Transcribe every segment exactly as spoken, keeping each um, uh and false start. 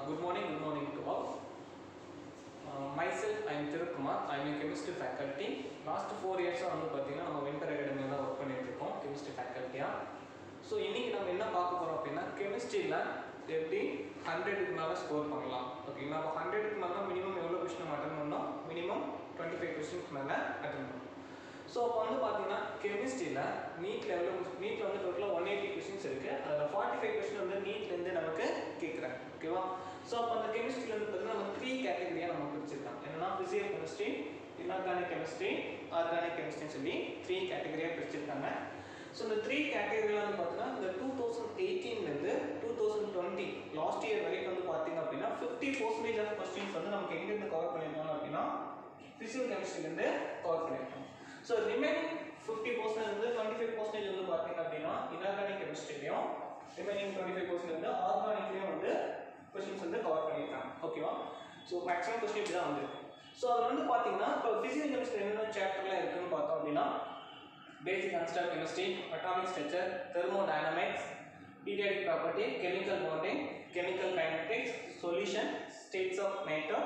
good morning, good morning to all. Uh, myself, I am Thirukumar. I am a chemistry faculty. Last four years வந்து பார்த்தீங்கன்னா நம்ம winter அகாடமியில் தான் work பண்ணிட்டு இருக்கோம் கெமிஸ்ட்ரி ஃபேக்கல்ட்டியாக. ஸோ இன்றைக்கி நம்ம என்ன பார்க்க போகிறோம் அப்படின்னா கெமிஸ்ட்ரியில் எப்படி ஹண்ட்ரடுக்கு மேலே ஸ்கோர் பண்ணலாம். ஓகேங்களா, அப்போ ஹண்ட்ரடுக்கு மேலே மினிமம் எவ்வளோ கொஸ்டின் நம்ம அட்டன் பண்ணோம்? மினிமம் டுவெண்ட்டி ஃபைவ் கொஸ்டின்ஸ் மேலே அட்டன் பண்ணோம். ஸோ அப்போ வந்து பார்த்தீங்கன்னா கெமிஸ்ட்ரியில் நீட்டில் எவ்வளோ நீட்டில் வந்து டோட்டலாக ஒன் எயிட்டி கொஸ்டின்ஸ் இருக்குது. அதில் ஃபார்ட்டி ஃபைவ் கொஸ்டின் வந்து நீட்லேருந்து நமக்கு கேட்குறாங்க. ஓகேவா, ஸோ அப்போ அந்த கெமிஸ்ட்ரியில் வந்து பார்த்தீங்கன்னா நம்ம த்ரீ கேட்டகரியாக நம்ம பிரிச்சிருக்காங்க. என்னன்னா physical chemistry, inorganic chemistry, organic கெமிஸ்ட்ரின்னு சொல்லி த்ரீ கேட்டகரியாக பிரிச்சிருக்காங்க. ஸோ இந்த த்ரீ கேட்டகரியில் வந்து பார்த்தீங்கன்னா இந்த டூ தௌசண்ட் எயிட்டீன்லேருந்து two thousand twenty last year வரைக்கும் வந்து பார்த்தீங்க அப்படின்னா ஃபிஃப்டி பர்சன்டேஜ் ஆஃப் கொஸ்டின்ஸ் வந்து நமக்கு எங்கேருந்து கவர் பண்ணியிருக்காங்க அப்படின்னா ஃபிசிக்கல் கெமிஸ்ட்ரிலேருந்து கவர் பண்ணியிருக்காங்க. ஸோ ரிமைனிங் ஃபிஃப்டி பர்சன்டேஜ் வந்து டுவெண்ட்டி ஃபைவ் பர்சன்டேஜ் வந்து பார்த்தீங்க அப்படின்னா இன்ஆர்கானிக் கெமிஸ்ட்ரிலையும் ரிமைனிங் டுவெண்ட்டி ஃபைவ் பர்சன்ட் வந்து ஆர்கானிக்லையும் வந்து கொஸ்டின்ஸ் வந்து கவர் பண்ணியிருக்காங்க. ஓகேவா, ஸோ மேக்ஸிமம் கொஸ்டின் இப்படி தான் வந்துருக்கு. ஸோ அதில் வந்து பார்த்தீங்கன்னா இப்போ ஃபிசிக்கல் கெமிஸ்ட்ரி என்னென்ன சாப்டர்லாம் இருக்குன்னு பார்த்தோம் அப்படின்னா basic concept of chemistry, atomic structure, thermodynamics, periodic property, chemical bonding, chemical kinetics, solution, states of matter,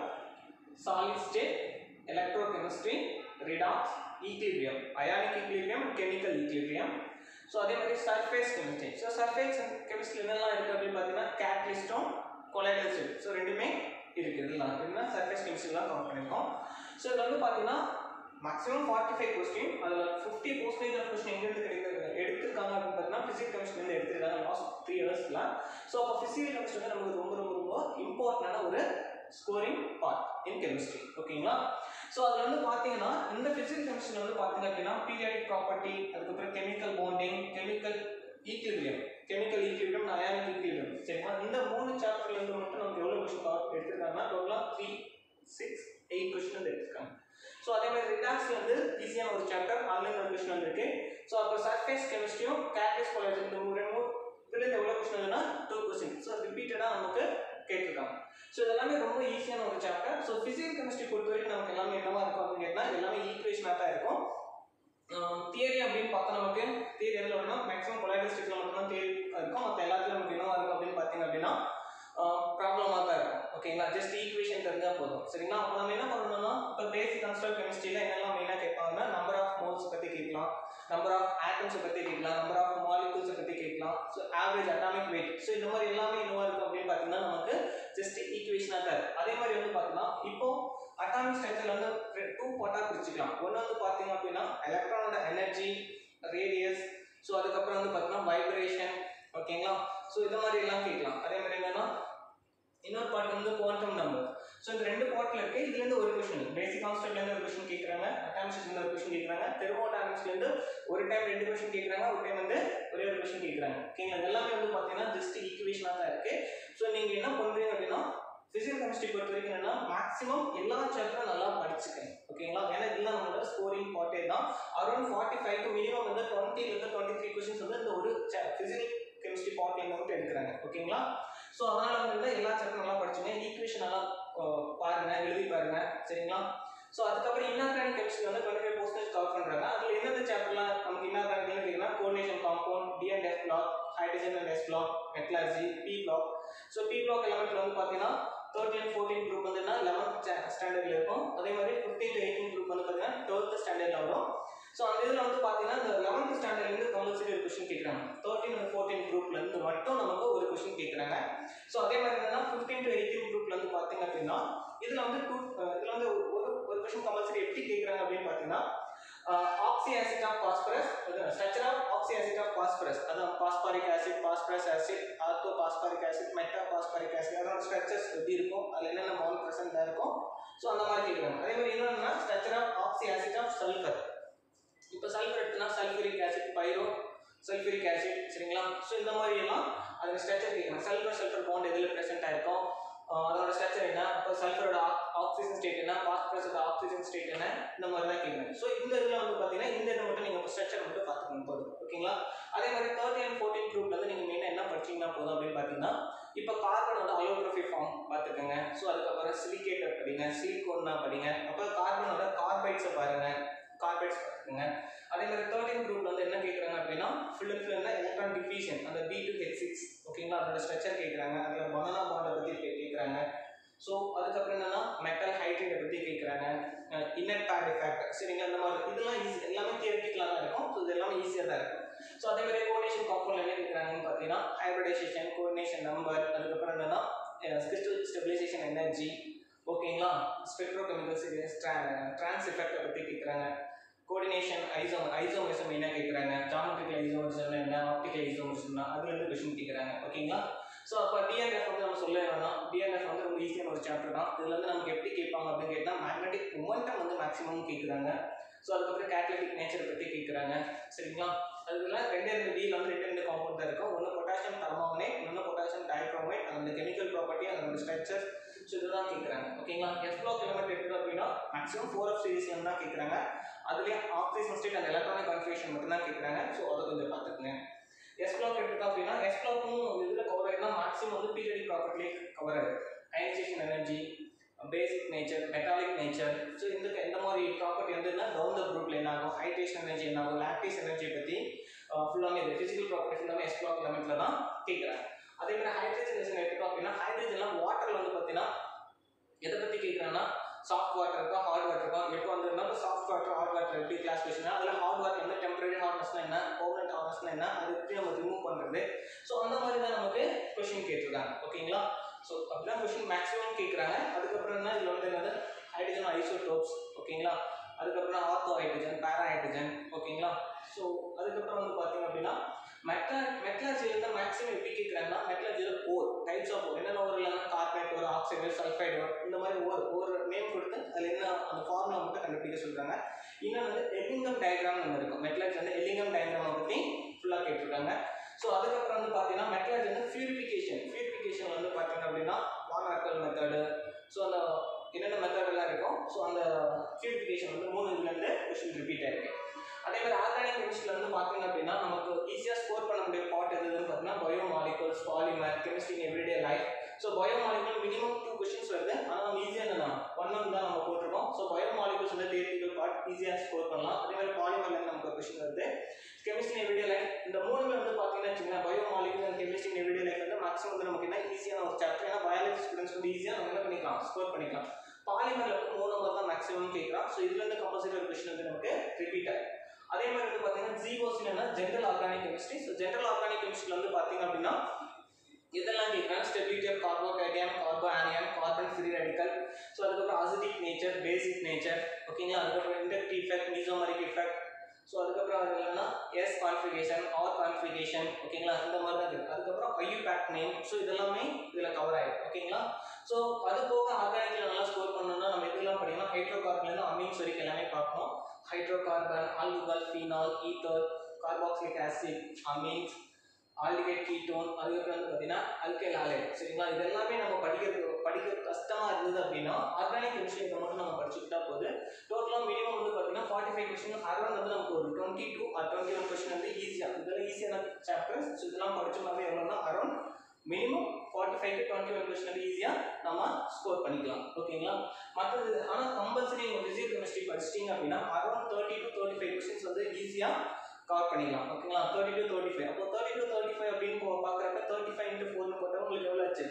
solid state, electrochemistry, redox, equilibrium, ionic equilibrium, chemical equilibrium. So அதே மாதிரி surface chemistry. So surface chemistry என்னெல்லாம் இருக்குது அப்படின்னு பார்த்தீங்கன்னா கேட்டலிஸ்டும் colloidal state. So ரெண்டுமே இருக்குது. இதெல்லாம் அப்படின்னா சர்ஃபேஸ் கெமிஸ்ட்ரிலாம் கவர் பண்ணியிருக்கோம். ஸோ இதில் வந்து பார்த்தீங்கன்னா மேக்ஸிமம் ஃபார்ட்டி ஃபைவ் கொஸ்டின், அதில் ஃபிஃப்டி பர்சன்டேஜ் ஆஃப் கொஸ்டின் எங்கேருந்து கிடைக்கிறது எடுத்திருக்காங்க அப்படின்னு பார்த்தீங்கன்னா ஃபிசிக்கல் கெமிஸ்ட்ரிலேருந்து எடுத்திருக்காங்க லாஸ்ட் த்ரீ இயர்ஸில். ஸோ அப்போ ஃபிசிக்கல் கெமிஸ்ட்ரி வந்து நமக்கு ரொம்ப ரொம்ப ரொம்ப இம்பார்ட்டண்டான ஒரு ஸ்கோரிங் பார்ட் இன் கெமிஸ்ட்ரி. ஓகேங்களா, ஸோ அதில் வந்து பார்த்தீங்கன்னா இந்த ஃபிசிக்கல் கெமிஸ்ட்ரியில் வந்து பார்த்தீங்க அப்படின்னா பீரியாடிக் ப்ராப்பர்ட்டி, அதுக்கப்புறம் chemical bonding, chemical equilibrium, chemical equilibrium, ionic equilibrium. சரிங்களா, இந்த மூணு சாப்டர்லேருந்து மட்டும் நமக்கு எவ்வளோ கொஸ்டின் கவர் எடுத்திருக்காங்கன்னா டோட்டலாக த்ரீ சிக்ஸ் எயிட் கொஸ்டின் வந்து எடுத்திருக்காங்க. ஸோ அதே மாதிரி ரிடாக்ஸ் வந்து ஈஸியான ஒரு சாப்டர், ஆன்லைன் ஒரு கொஸ்டின் வந்துருக்கு. ஸோ அப்போ சர்ஃபேஸ் கெமிஸ்ட்ரியும் கேட்டலிஸ்ட் கொலைடல் இந்த மூணு இதுலேருந்து எவ்வளோ கொஸ்டின் வருதுன்னா டூ கொஸ்டின். ஸோ ரிப்பீட்டடாக நமக்கு கேட்டிருக்காங்க. ஸோ இதெல்லாமே ரொம்ப ஈஸியான ஒரு சாப்டர். ஸோ ஃபிசிக்கல் கெமிஸ்ட்ரி பொறுத்த வரைக்கும் நமக்கு எல்லாமே என்னவா இருக்கும் அப்படின்னு கேட்டால் எல்லாமே ஈக்குவேஷனாக தான் இருக்கும். தியரி அப்படின்னு பார்த்தா நமக்கு தியரி எதில் வரும்னா மேக்ஸிமம் கொலைடல் ஸ்டேட்ல மட்டும் தான் தியரி இருக்கும். மற்ற எல்லாத்துலையும் நமக்கு என்னவா இருக்கும் அப்படின்னு பார்த்தீங்க அப்படின்னா ப்ராப்ளமாக தான் இருக்கும். ஓகேங்களா, ஜஸ்ட் ஈக்குவேஷன் தெரிஞ்சால் போதும். சரிங்களா, அப்போ நம்ம என்ன பண்ணணும்னா இப்போ பேசிக் கான்செப்ட் கெமிஸ்ட்ரியில் என்னெல்லாம் மெயினாக கேட்பாங்கன்னா நம்பர் ஆஃப் மோல்ஸ் பற்றி கேட்கலாம், நம்பர் ஆஃப் ஆட்டம்ஸை பற்றி கேட்கலாம், நம்பர் ஆஃப் மாலிகூல்ஸை பற்றி கேட்கலாம், so average atomic weight. So இந்த மாதிரி எல்லாமே என்னவா இருக்கும் அப்படின்னு பார்த்தீங்கன்னா நமக்கு ஜஸ்ட் ஈக்குவேஷனாக தான் இருக்கும். அதே மாதிரி வந்து பார்த்தீங்கன்னா இப்போ அட்டாமிக் ஸ்ட்ரக்சர் வந்து டூ பார்ட்டாக பிரிச்சுக்கலாம். ஒன்று வந்து பார்த்தீங்க அப்படின்னா எலக்ட்ரானோட எனர்ஜி, ரேடியஸ், ஸோ அதுக்கப்புறம் வந்து பார்த்தீங்கன்னா வைப்ரேஷன். ஓகேங்களா, ஸோ இந்த மாதிரி எல்லாம் கேட்கலாம். அதே மாதிரி என்னன்னா இன்னொரு பார்ட் வந்து குவாண்டம் நம்பர். ஸோ இந்த ரெண்டு பார்ட்டில் இருக்குது. இதுலேருந்து ஒரு கொஸ்டின் பேசிக் கான்செப்ட்லேருந்து ஒரு கொஸ்டின் கேட்குறாங்க, அட்டாமிக்ஸ்லேருந்து ஒரு கொஸ்டின் கேட்குறாங்க, தெர்மோடைனமிக்ஸ்லேருந்து ஒரு டைம் ரெண்டு கொஸ்டின் கேட்குறாங்க, ஒரு டைம் வந்து ஒரே ஒரு கொஸ்டின் கேட்குறாங்க. ஓகேங்களா, எல்லாமே வந்து பார்த்தீங்கன்னா ஜஸ்ட் ஈக்குவேஷனாக தான் இருக்குது. ஸோ நீங்கள் என்ன பண்ணுறீங்க அப்படின்னா ஃபிசிக்கல் கெமிஸ்ட்ரி பொறுத்த வரைக்கும் என்னன்னா மேக்ஸிமம் எல்லா சாப்டரும் நல்லா படிச்சுக்கணும். ஓகேங்களா, ஏன்னா இதெல்லாம் நம்மளோட ஸ்கோரிங் பார்ட்டே தான். Around forty five to minimum வந்து டுவெண்ட்டிலேருந்து டுவெண்ட்டி த்ரீ கொஸ்டின்ஸ் வந்து இந்த ஒரு ஃபிசிக்கல் கெமிஸ்ட்ரி பார்ட்டில் வந்து எடுக்கிறாங்க. ஓகேங்களா, ஸோ அதனால் வந்து எல்லா சாப்டரும் நல்லா படிச்சுங்க, ஈக்குவேஷன் நல்லா பாருங்க, எழுதி பாருங்க. சரிங்களா, ஸோ அதுக்கப்புறம் இன்ஆர்கானிக் கெமிஸ்ட்ரி வந்து டுவெண்ட்டி ஃபைவ் பர்சன்டேஜ் கவர் பண்ணுறாங்க. அதில் எந்தெந்த சாப்டர்லாம் நமக்கு இன்ஆர்கானிக்ல கேட்குன்னா coordination compound, D and F block, hydrogen and S block, metallurgy, P block. So P block எலமெண்ட்ல வந்து பார்த்தீங்கன்னா தேர்ட்டீன் ஃபோர்டீன் குரூப் வந்துன்னா லெவன்த் ஸ்டாண்டர்ட்ல இருக்கும். அதே மாதிரி ஃபிஃப்டீன் டு எயிட்டீன் குரூப் வந்து பார்த்தீங்கன்னா டுவெல்த் ஸ்டாண்டர்ட்ல வரும். ஸோ அந்த இதில் வந்து பார்த்தீங்கன்னா இந்த லெவன்த் ஸ்டாண்டர்ட்லேருந்து கம்பல்சரி ஒரு கொஸ்டின் கேட்குறாங்க. தேர்ட்டீன் அண்ட் ஃபோர்டீன் குரூப்லேருந்து மட்டும் நமக்கு ஒரு கொஸ்டின் கேட்குறாங்க. ஸோ அதே மாதிரி என்னன்னா ஃபிஃப்டீன் டு எயிட்டீன் குரூப்ல வந்து பார்த்தீங்க அப்படின்னா இதில் வந்து டூ இதில் வந்து ஒரு ஒரு கொஸ்டின் கம்பல்சரி எப்படி கேட்குறாங்க அப்படின்னு பார்த்தீங்கன்னா oxy acid of phosphorus, structure of oxy acid of phosphorus, அதான் phosphoric acid, phosphorus acid, ortho phosphoric acid, meta phosphoric acid, அதோட ஸ்ட்ரக்சர்ஸ் எப்படி இருக்கும், அதில் என்னென்ன மால் ப்ரெசென்ட்டாக இருக்கும். ஸோ அந்த மாதிரி கேட்குறாங்க. அதே மாதிரி என்னன்னா structure of oxy acid of sulphur. இப்போ சல்ஃபர் எடுத்துனா sulphuric acid, pyro sulphuric acid. சரிங்களா, ஸோ இந்த மாதிரி எல்லாம் அதோட ஸ்ட்ரக்சர் கேட்குறாங்க. சல்ஃபர் சல்ஃபர் பாண்ட் எதில் ப்ரெசென்ட்டாக இருக்கும், அதோட ஸ்ட்ரக்சர் என்ன, இப்போ சல்ஃபரோட ஆக்சிஜன் ஸ்டேட் என்ன, பாஸ்பரஸோட ஆக்சிஜன் ஸ்டேட் என்ன, இந்த மாதிரி தான் கேட்குறாங்க. ஸோ இந்த இதில் வந்து பார்த்தீங்கன்னா இந்த இதை மட்டும் நீங்கள் ஸ்ட்ரக்சர் மட்டும் பார்த்துக்கணும் போதும். ஓகேங்களா, அதே மாதிரி தேர்ட்டி அண்ட் ஃபோர்டீன் குரூப்ல வந்து நீங்கள் மெயினாக என்ன படிச்சிங்கன்னா போதும் அப்படின்னு பார்த்தீங்கன்னா இப்போ கார்பனோட அலோட்ரோஃபி ஃபார்ம் பார்த்துக்கோங்க. ஸோ அதுக்கப்புறம் சிலிகேட்டை படிங்க, சிலிகோன்னா படிங்க, அப்புறம் கார்பனோட கார்பைட்ஸை பாருங்க, கார்பைட்ஸ் பார்த்துக்கோங்க. அதே மாதிரி தேர்ட்டீன் குரூப்ல வந்து என்ன கேட்குறாங்க அப்படின்னா full and full electron diffusion, அந்த பி டு ஹெச் சிக்ஸ். ஓகேங்களா, அதோட ஸ்ட்ரக்சர் கேட்குறாங்க. அதில் பனானா பாண்டை பற்றி கேட்குறாங்க. ஸோ அதுக்கப்புறம் என்னன்னா மெட்டல் ஹைட்ரேட்டை பற்றி கேட்குறாங்க, இன்னட் பேட் எஃபெக்ட், சரிங்களா, இந்த மாதிரி இதெல்லாம் ஈஸி, எல்லாமே தியரிட்டிக்கலாக தான் இருக்கும். ஸோ இது எல்லாமே ஈஸியாக தான் இருக்கும். ஸோ அதே மாதிரி கோஆர்டினேஷன் காம்பவுண்ட் என்ன கேட்குறாங்கன்னு பார்த்தீங்கன்னா ஹைப்ரிடைசேஷன், கோஆர்டினேஷன் நம்பர், அதுக்கப்புறம் என்னன்னா கிறிஸ்டல் ஸ்டெபிலைசேஷன் எனர்ஜி, ஓகேங்களா, ஸ்பெக்ட்ரோகெமிக்கல் சீரியஸ், ட்ரான்ஸ் எஃபெக்டை பற்றி கேட்குறாங்க, கோஆர்டினேஷன் ஐசோம் ஐசோமரிசம் என்ன கேட்குறாங்க, ஜாமெட்ரிக்கல் ஐசோமரிசம் என்ன, ஆப்டிக்கல் ஐசோமரிசம்னா அதுலேருந்து கொஸ்டின் கேட்குறாங்க, ஓகேங்களா. ஸோ அப்போ டிஎன்எஃப் வந்து நம்ம சொல்ல வேணாம், டிஎன்எஃப் வந்து ரொம்ப ஈஸியான ஒரு சாப்டர் தான். இதில் வந்து நமக்கு எப்படி கேட்பாங்க அப்படின்னு கேட்டால் மேக்னெட்டிக் மொமெண்டம் வந்து மேக்ஸிமம் கேட்குறாங்க. ஸோ அதுக்கப்புறம் கேட்டலிட்டிக் நேச்சரை பற்றி கேட்குறாங்க, சரிங்களா. அதுல ரெண்டே ரெண்டு டியில் வந்து ரெண்டு ரெண்டு காம்பவுண்ட் தான் இருக்கும். ஒன்று பொட்டாசியம் பெர்மாங்கனேட், இன்னொன்று பொட்டாசியம் டைக்ரோமேட், அந்த கெமிக்கல் ப்ராப்பர்ட்டி, அதோட ஸ்ட்ரக்சர், ஸோ இதுதான் கேட்குறாங்க, ஓகேங்களா. எஃப் பிளாக் எலிமெண்ட் எடுத்துட்டோம் அப்படின்னா மேக்ஸிமம் ஃபோர் ஆஃப் சீரிஸ் தான் கேட்குறாங்க. அதுலேயே oxygen state and electronic configuration மட்டும் தான் கேட்குறாங்க. ஸோ அதை கொஞ்சம் பார்த்துக்குங்க. எஸ் பிளாக் எடுத்துட்டோம் அப்படின்னா எஸ் பிளாக்கும் இதில் கவர் ஆகிடுனா மேக்ஸிமம் வந்து பீரியடிக் ப்ராப்பர்ட்டிலே கவர் ஆகுது. Ionisation energy, basic nature, metallic nature, so இந்த இந்த மாதிரி ப்ராப்பர்ட்டி வந்து என்ன டவுன் த குரூப்ல என்ன ஆகும், ஹைட்ரேஷன் எனர்ஜி என்ன ஆகும், லாக்டேஸ் எனர்ஜியை பற்றி ஃபுல்லாமே இது ஃபிசிக்கல் ப்ராப்பர்ட்டி ஃபுல்லாமே எஸ் பிளாக் எலிமெண்ட்ல தான் கேட்குறாங்க. அதே மாதிரி ஹைட்ரஜனேஷன் எடுத்துட்டோம் அப்படின்னா ஹைட்ரஜன்லாம் வாட்டரில் வந்து பார்த்தீங்கன்னா எதை பற்றி கேட்குறாங்கன்னா சாஃப்ட் வாட்டர் இருக்கா, ஹார்ட் வாட்டர் இருக்கா, எப்போ வந்து சாஃப்ட் வாட்டர் ஹார்ட் வாட்டர் எப்படி கிளாஸிஃபிகேஷன், அதில் ஹார்ட் வாட்டர் வந்து டெம்பரரி ஹார்ட்னஸ்னா என்ன, பர்மனெண்ட் ஹார்ட்னஸ்னா என்ன, அது எப்படி நம்ம ரிமூவ் பண்ணுறது, ஸோ அந்த மாதிரி தான் நமக்கு கொஸ்டின் கேட்டிருக்காங்க, ஓகேங்களா. ஸோ அப்படிலாம் கொஸ்டின் மேக்ஸிமம் கேட்குறாங்க. அதுக்கப்புறம் என்ன இதில் வந்து என்னது ஹைட்ரஜன் ஐசோடோப்ஸ், ஓகேங்களா, அதுக்கப்புறம் ஆர்த்தோ ஹைட்ரஜன், பேரா ஹைட்ரஜன், ஓகேங்களா. ஸோ அதுக்கப்புறம் வந்து பார்த்தீங்க அப்படின்னா மெட்லா மெட்லாஜியில் தான் மேக்ஸிமம் எப்படி கேட்குறாங்கன்னா மெட்லாஜியில் ஓர் டைப்ஸ் ஆஃப் ஓர் என்னென்ன ஓர் இல்லைன்னா carbonate ore, oxide, sulphide ore, இந்த மாதிரி ஓர் ஒரு நேம் கொடுத்து அதில் என்ன அந்த ஃபார்முலா மட்டும் கண்டுபிடிக்க சொல்கிறாங்க. இன்னும் வந்து எல்லிங்கம் டயக்ராம் ஒன்று இருக்கும். மெட்லாஜ் வந்து எல்லிங்கம் டயக்ராமை பற்றி ஃபுல்லாக கேட்டிருக்காங்க. ஸோ அதுக்கப்புறம் வந்து பார்த்தீங்கன்னா மெட்லாஜ் வந்து பியூரிஃபிகேஷன் பியூரிஃபிகேஷன் வந்து பார்த்தீங்க அப்படின்னா வான் ஆர்கல் மெத்தடு, ஸோ அந்த என்னென்ன மெத்தடெல்லாம் இருக்கும். ஸோ அந்த பியூரிஃபிகேஷன் வந்து மூணு இதுலேருந்து கொஸ்டின் ரிப்பீட் ஆகிருக்கு. அதே மாதிரி ஆர்கானிக் கெமிஸ்ட்ரியில் வந்து பார்த்தீங்க அப்படின்னா நமக்கு ஈஸியாக ஸ்கோர் பண்ண முடிய பார்ட் எதுன்னு பார்த்தீங்கன்னா bio molecules, polymer, chemistry in everyday life. So bio molecule minimum two questions வருது, ஆனால் நம்ம ஈஸியாக என்னன்னா ஒன் ஒன் தான் நம்ம போட்டிருக்கோம். ஸோ பயோ மாலிகூல்ஸ் வந்து தியரிட்டிக்கல் பார்ட் ஈஸியாக ஸ்கோர் பண்ணலாம். அதே மாதிரி பாலிமர்லேருந்து நமக்கு கொஸ்டின் வருது. கெமிஸ்ட்ரி இன் எவ்ரிடே லைஃப் இந்த மூணுமே வந்து பார்த்தீங்கன்னா வச்சுக்கோங்க bio molecule and chemistry in everyday life வந்து மேக்ஸிமம் வந்து நமக்கு என்ன ஈஸியாக ஒரு சாப்டர், ஏன்னா பயாலஜி ஸ்டூடெண்ட்ஸ் வந்து ஈஸியாக நம்ம என்ன பண்ணிக்கலாம் ஸ்கோர் பண்ணிக்கலாம். பாலிமரில் வந்து மூணு நம்பர் தான் மேக்ஸிமம் கேட்குறான். ஸோ இதுலேருந்து கம்பல்சரி ஒரு கொஸ்டின் வந்து நமக்கு ரிப்பீட் ஆகும். அதே மாதிரி வந்து பார்த்தீங்கன்னா ஜிஓசி என்ன general organic chemistry. So general organic கெமிஸ்ட்ரியில் வந்து பார்த்தீங்க அப்படின்னா இதெல்லாம் கேட்குறாங்க stability of carbocation, carbanion, carbon free radical, so அதுக்கப்புறம் அசிடிக் நேச்சர், பேசிக் நேச்சர், ஓகேங்களா. அதுக்கப்புறம் induct effect, mesomeric effect, so அதுக்கப்புறம் அது என்னன்னா எஸ் கான்ஃபிகேஷன், ஆர் கான்ஃபிகேஷன், ஓகேங்களா, இந்த மாதிரி தான் இருக்குது. அதுக்கப்புறம் ஐயூ பேக் நேம், ஸோ இதெல்லாமே இதில் கவர் ஆகிடும், ஓகேங்களா. ஸோ அது போக ஆர்கானிக்கில் நல்லா ஸ்கோர் பண்ணணும்னா நம்ம இதெல்லாம் படிக்கணும். ஹைட்ரோ கார்பன்லேருந்து அமீன்ஸ் வரைக்கும் எல்லாமே பார்க்கணும். Hydrocarbon, alcohol, phenol, ether, carboxylic acid, amines, aldehyde ketone, அதுக்கப்புறம் வந்து பார்த்தீங்கன்னா அல்கைல் ஆலைட், சரிங்களா. இது எல்லாமே நம்ம படிக்கிறது படிக்கிறது கஷ்டமாக இருந்தது அப்படின்னா ஆர்கானிக் கெமிஸ்ட்ரி இதை மட்டும் நம்ம படிச்சுக்கிட்டா போது டோட்டலாக மினிமம் வந்து பார்த்தீங்கன்னா ஃபார்ட்டி ஃபைவ் கொஸ்டின் அரௌண்ட் வந்து நமக்கு ஒரு twenty two or twenty one question வந்து ஈஸியாக இதெல்லாம் ஈஸியான சாப்டர்ஸ். ஸோ இதெல்லாம் படிச்சோம்னாவே எவ்வளோனா around minimum forty five to twenty one question வந்து ஈஸியாக நம்ம ஸ்கோர் பண்ணிக்கலாம், ஓகேங்களா. மற்றது ஆனால் கம்பல்சரி நீங்கள் ஃபிசிக்கல் கெமிஸ்ட்ரி படிச்சிட்டிங்க அப்படின்னா around thirty to thirty five questions வந்து ஈஸியாக கவர் பண்ணிக்கலாம், ஓகேங்களா. தேர்ட்டி டு தேர்ட்டி ஃபைவ் அப்போ தேர்ட்டி டு தேர்ட்டி ஃபைவ் அப்படின்னு பார்க்குறப்ப தேர்ட்டி ஃபைவ் இன்ட்டு ஃபோர்னு போட்டால் உங்களுக்கு எவ்வளோ ஆச்சு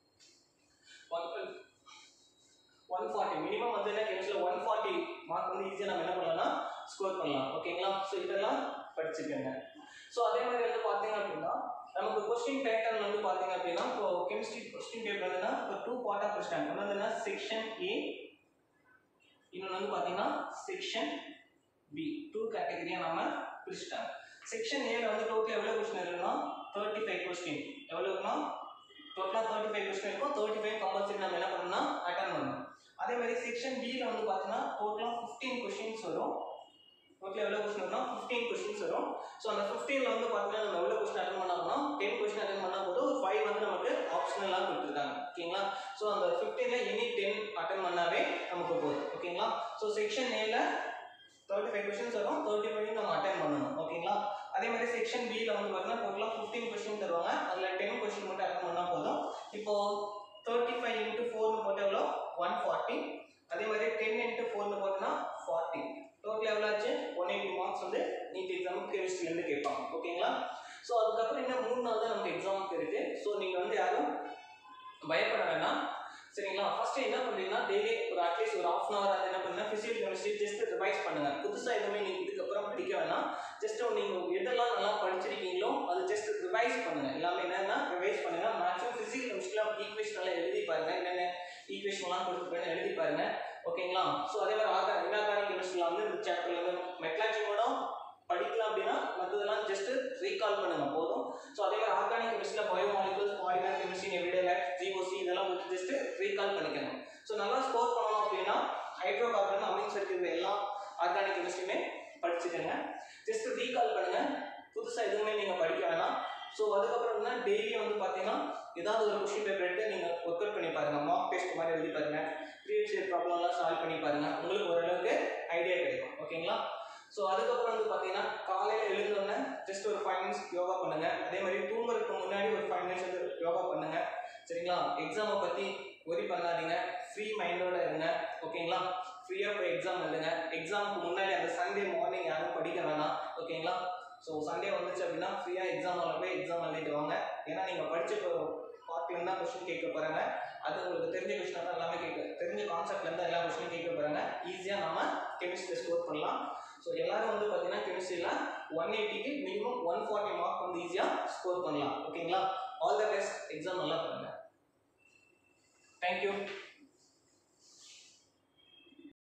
ஒன் ஃபார்ட்டி மினிமம் வந்து என்ன கெமிஸ்ட்ரியில் ஒன் ஃபார்ட்டி மார்க் வந்து ஈஸியாக நம்ம என்ன பண்ணலாம்னா ஸ்கோர் பண்ணலாம், ஓகேங்களா. ஸோ இதெல்லாம் படிச்சுக்கோங்க. ஸோ அதே மாதிரி வந்து பார்த்தீங்க அப்படின்னா நமக்கு கொஸ்டின் பேட்டர்ன் வந்து பார்த்தீங்க அப்படின்னா இப்போ கெமிஸ்ட்ரி கொஸ்டின் பேப்பர் வந்துன்னா இப்போ டூ பார்ட்டாக பிரிச்சிட்டாங்க. ஒன்று வந்துன்னா செக்ஷன் ஏ, இன்னொன்று வந்து பார்த்தீங்கன்னா செக்ஷன் பி, டூ கேட்டகரியாக நம்ம பிரிச்சிட்டாங்க. செக்ஷன் ஏல வந்து டோட்டல் எவ்வளோ கொஸ்டின் இருக்குன்னா தேர்ட்டி ஃபைவ் கொஸ்டின் எவ்வளோக்குன்னா டோட்டலாக தேர்ட்டி ஃபைவ் கொஸ்டின் இருக்கும். தேர்ட்டி ஃபைவ் கம்பல்சரி நம்ம என்ன பண்ணணும்னா அட்டன் பண்ணணும். அதே மாதிரி செக்ஷன் பியில் வந்து பார்த்தீங்கன்னா டோட்டலாக ஃபிஃப்டீன் கொஸ்டின்ஸ் வரும். டோட்டல் எவ்வளோ கொஸ்டின் வரும்னா ஃபிஃப்டீன் கொஸ்டின்ஸ் வரும். ஸோ அந்த ஃபிஃப்டீனில் வந்து பார்த்தீங்கன்னா நம்ம எவ்வளோ கொஸ்டின் அட்டன் பண்ணோம்னா டென் கொஸ்டின் அட்டன் பண்ணால் போது ஒரு ஃபைவ் வந்து நமக்கு ஆப்ஷனலாக கொடுத்துருக்காங்க, ஓகேங்களா. ஸோ அந்த ஃபிஃப்டீனில் எனி டென் அட்டன் பண்ணாவே நமக்கு போதும், ஓகேங்களா. ஸோ செக்ஷன் ஏல தேர்ட்டி ஃபைவ் கொஸ்டின்ஸ் வரும், தேர்ட்டி ஃபைவ் நம்ம அட்டன் பண்ணணும், ஓகேங்களா. அதே மாதிரி செக்ஷன் பியில் வந்து பார்த்தீங்கன்னா டோட்டலாக ஃபிஃப்டீன் கொஸ்டின் தருவாங்க. அதில் டென் கொஸ்டின் மட்டும் அட்டன் பண்ணால் போதும். இப்போ தேர்ட்டி ஃபைவ் இன்ட்டு ஃபோர்னு போட்டு எவ்வளோ ஒன் ஃபார்ட்டி, அதே மாதிரி டென் இன்ட்டு ஃபோர்னு போட்டோன்னா ஃபார்ட்டி, டோட்டல் எவ்வளோ ஆச்சு ஒன் எயிட்டி மார்க்ஸ் வந்து நீட் எக்ஸாமுக்கு கெமிஸ்ட்ரிலேருந்து கேட்பாங்க, ஓகேங்களா. ஸோ அதுக்கப்புறம் இன்னும் மூணு நாள் தான் நமக்கு எக்ஸாமுக்கு இருக்குது. ஸோ நீங்கள் வந்து யாரும் பயப்பட வேணாம். சரிங்களா? ஃபர்ஸ்ட் என்ன பண்றீங்கன்னா டெய்லி ஒரு அட்லீஸ்ட் ஒரு ஹாஃப் அன் அவர் அது என்ன பண்ணுங்க பிசிக்கல் கெமிஸ்ட்ரி ஜஸ்ட் ரிவைஸ் பண்ணுங்க. புதுசா எதுவுமே நீங்க இதுக்கப்புறம் படிக்க வேணாம். ஜஸ்ட் நீங்க எதெல்லாம் நல்லா படிச்சிருக்கீங்களோ அது ஜஸ்ட் ரிவைஸ் பண்ணுங்க. எல்லாமே என்னன்னா ரிவைஸ் பண்ணுங்க. மேக்ஸிமம் பிசிக்கல் கெமிஸ்ட்ரியில ஈக்குவேஷன் எல்லாம் எழுதி பாருங்க. என்னென்ன ஈக்குவேஷன் எல்லாம் கொடுத்துருக்கேன்னு எழுதி பாருங்க. ஓகேங்களா? ஸோ அதே மாதிரி ஆர்கானிக் இன்ஆர்கானிக் கெமிஸ்ட்ரியில் வந்து இந்த சாப்டர்ல வந்து மெட்லாஜிமோட படிக்கலாம் அப்படின்னா மற்றதெல்லாம் ஜஸ்ட் ரீகால் பண்ணுங்க போதும். ஸோ அதே மாதிரி ஆர்கானிக் கெமிஸ்ட்ரியில் biomolecules, polymer chemistry, everyday life, GOC இதெல்லாம் வந்து ஜஸ்ட் ரீகால் பண்ணிக்கணும். ஸோ நல்லா ஸ்கோர் பண்ணணும் அப்படின்னா ஹைட்ரோ கார்பன் அப்படின்னு சொல்லிட்டு எல்லா ஆர்கானிக் கெமிஸ்ட்ரியுமே படிச்சுக்கோங்க. ஜஸ்ட் ரீகால் பண்ணுங்க. புதுசாக எதுவுமே நீங்கள் படிக்க வேணாம். ஸோ அதுக்கப்புறம் தான் டெய்லி வந்து பார்த்தீங்கன்னா ஏதாவது ஒரு கொஸ்டின் பேப்பர் எடுத்து நீங்கள் ஒர்க் அவுட் பண்ணி பாருங்க. மார்க் டெஸ்ட் மாதிரி எழுதி பாருங்க. ப்ரீவியஸ் இயர் ப்ராப்ளம்லாம் சால்வ் பண்ணி பாருங்க. உங்களுக்கு ஓரளவுக்கு ஐடியா கிடைக்கும். ஓகேங்களா? ஸோ அதுக்கப்புறம் வந்து பார்த்தீங்கன்னா காலையில் எழுந்தோடனே ஜஸ்ட் ஒரு ஃபைவ் மினிட்ஸ் யோகா பண்ணுங்க. அதே மாதிரி தூங்குறதுக்கு முன்னாடி ஒரு ஃபைவ் மினிட்ஸ் வந்து யோகா பண்ணுங்க. சரிங்களா? எக்ஸாமை பற்றி ஒரி பண்ணாதீங்க. ஃப்ரீ மைண்டோட இருங்க. ஓகேங்களா? ஃப்ரீயாக போய் எக்ஸாம் எழுதுங்க. எக்ஸாமுக்கு முன்னாடி அந்த சண்டே மார்னிங் யாரும் படிக்க வேணாம். ஓகேங்களா? ஸோ சண்டே வந்துச்சு அப்படின்னா ஃப்ரீயாக எக்ஸாம் போய் எக்ஸாம் எழுதிட்டு வாங்க. ஏன்னா நீங்கள் படித்த பார்ட்லேருந்து தான் கொஸ்டின் கேட்க போகிறாங்க. அது உங்களுக்கு தெரிஞ்ச கொஸ்டின் தான் எல்லாமே கேட்க தெரிஞ்ச கான்செப்ட்லேருந்து எல்லா கொஸ்டினும் கேட்க போகிறாங்க. ஈஸியாக நம்ம கெமிஸ்ட்ரியில் ஸ்கோர் பண்ணலாம். ஸோ எல்லாரும் வந்து பார்த்தீங்கன்னா கெமிஸ்ட்ரியில் ஒன் எயிட்டிக்கு மினிமம் ஒன் ஃபார்ட்டி மார்க் வந்து ஈஸியாக ஸ்கோர் பண்ணலாம். ஓகேங்களா? All the best. எக்ஸாம் நல்லா பண்ணுங்கள். தேங்க்யூ.